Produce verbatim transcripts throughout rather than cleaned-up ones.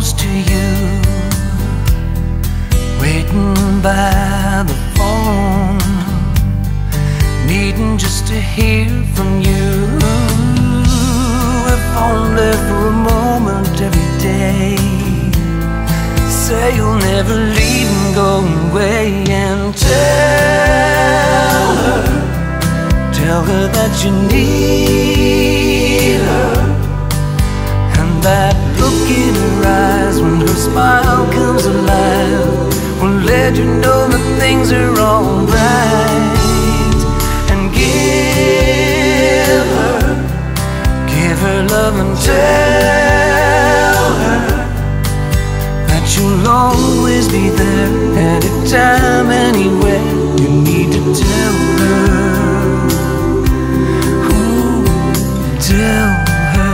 close to you, waiting by the phone, needing just to hear from you. If only for a moment every day, say you'll never leave and go away. And tell her, tell her that you need her, and that look in her eyes when her smile comes alive will let you know that things are alright. And give her, give her love, and tell her that you'll always be there, anytime, anywhere. You need to tell her, ooh, tell her.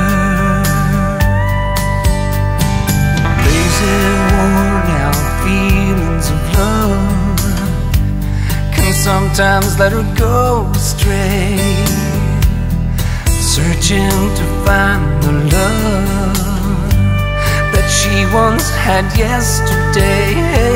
Lazy, worn out feelings of love can sometimes let her go astray, searching to find the love that she once had yesterday.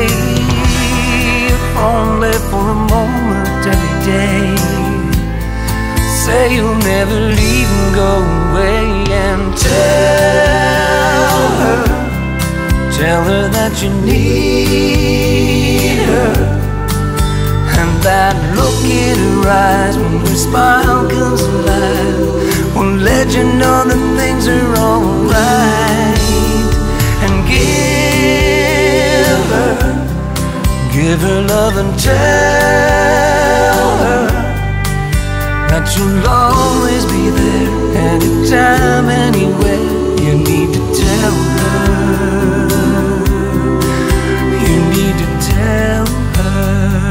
If only for a moment every day, say you'll never leave and go away. And tell her, tell her that you need her, and that look in her eyes when her smile comes alive will let you know that things are alright. And give her, give her love, and tell her that you'll always be there, anytime, anywhere. You need to tell her, you need to tell her.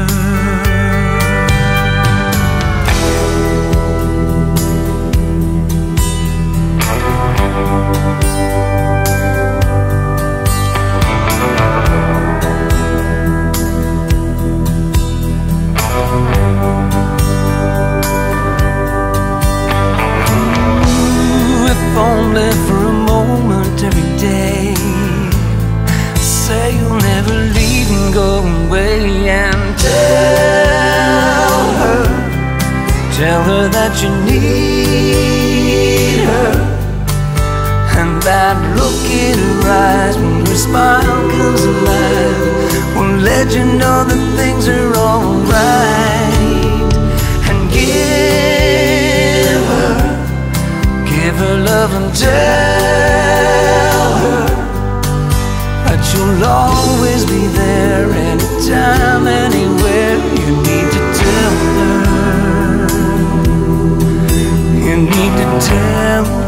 If only for a moment every day, say you'll never leave and go away. And tell her, tell her that you need her, and that look in her eyes when her smile comes alive will let you know that things are alright. And give her, give her love, and tell her that you'll always be there, anytime, anywhere. You need to tell her, you need to tell her.